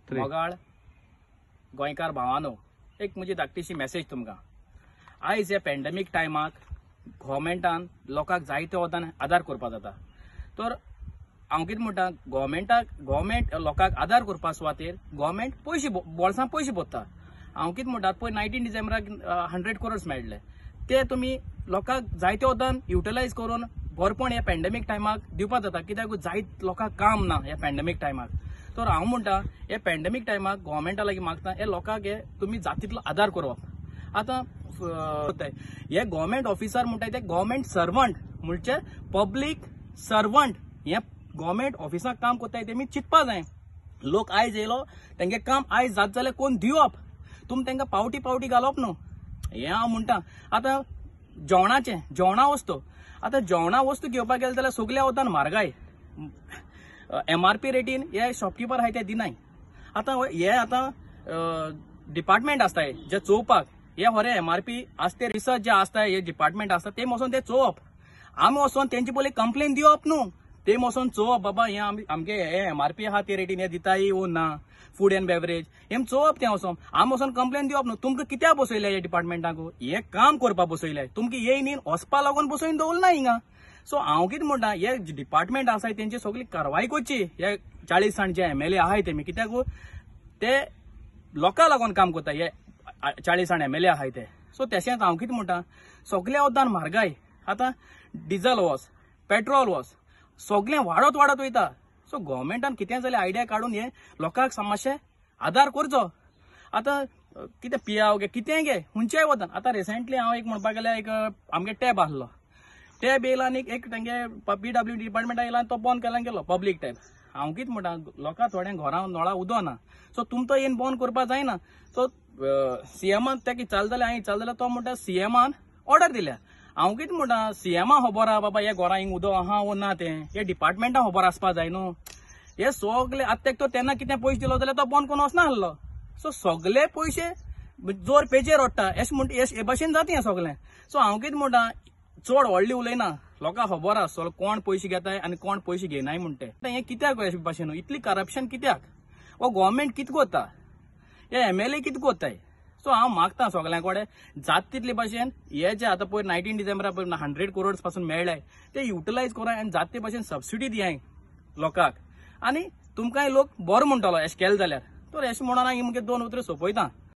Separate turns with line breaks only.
मोगाळ गोंयकार भावानो, एक म्हजी धाकटीशी मेसेज तुमकां. आयज ह्या पॅन्डेमीक टायमाक गव्हर्मेंटान लोकांक जायते वतान आदार करपा जाता. तर हांव कितें म्हणटा, गव्हर्मेंट लोकांक आदार करपा सुवातेर गव्हर्मेंट पयशे बोल्सांत पयशे भरता. हांव कितें म्हणटा, पळय 19 डिसेंबराक 100 crores मेळ्ळे, ते तुमी लोकांक जायते वतान युटिलायज करून बरपण ह्या पॅन्डेमीक टायमाक दिवपा जाता. कित्याक जायत लोकांक काम ना ह्या पॅन्डेमीक टायमाक. तर हांव म्हणटा, हे पॅन्डेमीक टायमाक गव्हर्मेंटा लागीं मागता, हे लोकांक हे तुमी जातींतलो आदार करप. आतां हे गव्हर्मेंट ऑफिसर म्हणटात ते गव्हर्मेंट सर्वंट, म्हणजे पब्लीक सर्वंट. हे गव्हर्मेंट ऑफिसाक काम करताय तेमी चिंतपा जाय. लोक आयज येयलो, तेंगे काम आयज जात जाल्यार कोण दिवप, तुमी तेंकां पावटी घालप न्हू. हें हांव म्हणटा. आतां जेवणा वस्तू, आतां जेवणा वस्तू घेवपाक गेले जाल्यार सगळ्या वतान म्हारगाय. MRP रेटीन हे शॉपकीपर आहाय ते दिनाय. आतां डिपार्टमेंट आसताय जे चोवपाक, हे खरे MRP आसते, रिसर्च जे आसताय, हे डिपार्टमेंट आसता ते वचोन ते चोवप. आमी वचोन तेंची पयलीं कंप्लेन दिवप न्हू. ते वचोन चोवप, बाबा हे आमगे हे MRP आहा ते रेटीन हे दिताय वो ना, फूड एंड बेवरेज हें चोवप. ते वचोन आमी वचोन कंप्लेन दिवप न्हू. तुमकां कित्याक बसयल्या हे डिपार्टमेंटाक? हे काम करपाक बसयल्याय. तुमकां येयन वचपा लागून बसयन दवरना हिंगा. सो हांव कितें म्हणटा, हे डिपार्टमेंट आसाय तेंची सगळी कारवाई करची. हे 40 जाण जे MLA आहाय तेमी, कित्याक ते लोकां लागून काम करता. हे 40 जाण MLA आहाय ते. सो तशेंच हांव कितें म्हणटा, सगळ्या वतान म्हारगाय. आतां डिझल वच, पेट्रोल वच, सगळें वाडत वयता. सो गव्हर्मेंटान कितें जाल्यार आयडिया काडून हे लोकांक मातशें आदार करचो. आतां कितें पियाव गे कितें गे हुंचेय वतान. आतां रिसेंटली हांव एक म्हणपाक गेल्यार एक आमगे टॅब आसलो, टॅब येयला आनी एक तेंगे PWD डिपार्टमेंटा येयला आनी तो बंद केला गेलो, पब्लीक टॅब. हांव कितें म्हणटा, लोकां थोड्या घरां नळा उदो ना. सो तुमचो येवन बंद करपा जायना. सो CMान तेका विचारलें जाल्यार तो म्हणटा CMान ऑर्डर दिल्या. हांव कितें म्हणटा, CMा खबर आहा बाबा हे घरां हिंग उदो आहा वो ना, तें हे डिपार्टमेंटा खबर आसपा जाय न्हू. हे सगळे आतां तो तेन्ना कितें पयशे दिलो जाल्यार तो बंद करून वचना आसलो. सो सगळे पयशे जोर पेजेर ओडटा, हे भाशेन जाता हें सगळें. सो हांव कितें म्हणटा, चड व्हडली उलयना, लोकांक खबर आसा कोण पयशे घेताय आनी कोण पयशे घेयनाय म्हणटे. हें कित्याक अशें भाशेन इतली करप्शन कित्याक? वो गव्हर्मेंट कितें कोत्ता, हे MLA कितें कोत्ताय? सो हांव मागता सगळ्यां कडेन जाता तितले भाशेन हे जे आतां पळय 19 डिसेंबरा 100 crores पासून मेळ्ळाय ते युटिलायज कराय आनी जाता ते भाशेन सबसिडी दियाय लोकांक. आनी तुमकांय लोक बरो म्हणटलो अशें केलें जाल्यार. तर अशें म्हणून हांव मुगे 2 उतरां सोंपयता.